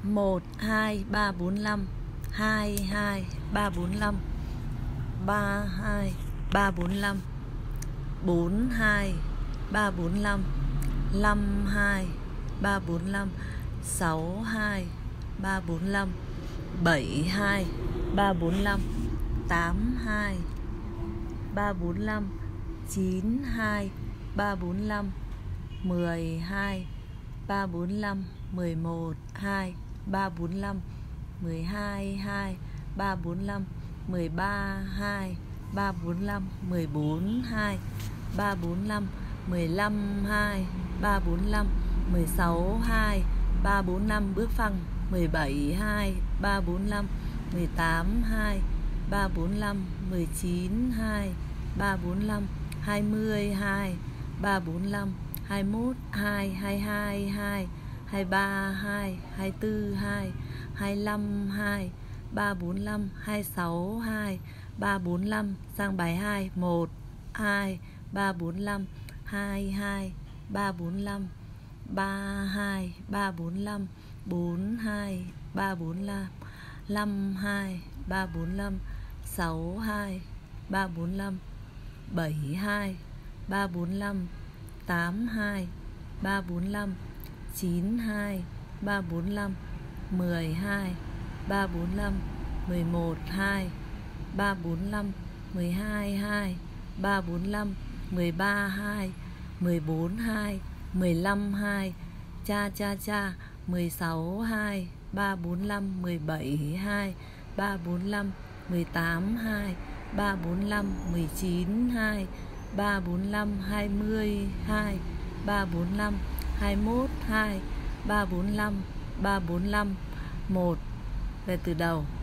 1 2 3 4 5 2 2 3 4 5 3 2 3 4 5 4 2 3 4 5 5 2 3 4 5 6 2 3 4 5 7 2 3 4 5 8 2 3 4 5 9 2 3 4 5 10 2 3 4 5 11 2 3 4 5 12 2 3 4 5 13 2 3 4 5 14 2 3 4 5 15 2 3 4 5 16 2 3 4 5 bước phăng 17 2 3 4 5 18 2 3 4 5 19 2 3 4 5 20 2 3 4 5 21 2 22 2 23 2 24 2 25 2 3 4 5 26 2 3 4 5 sang bài 2 1 2 3 4 5 2 2 3 4 5 3 2 3 4 5 4 2 3 4 5 5 2 3 4 5 6 2 3 4 5 7 2 3 4 5 8 2 3 4 5 9 2 3 4 5 10 2 3 4 5 11 2 3 4 5 12 2 3 4 5 13 2 14 2 15 2 cha cha cha 16 2 3 4 5 17 2 3 4 5 18 2 3 4 5 19 2 3 4 5 20 2 3 4 5 21 2 3 4 5 3 4 5 1. Về từ đầu.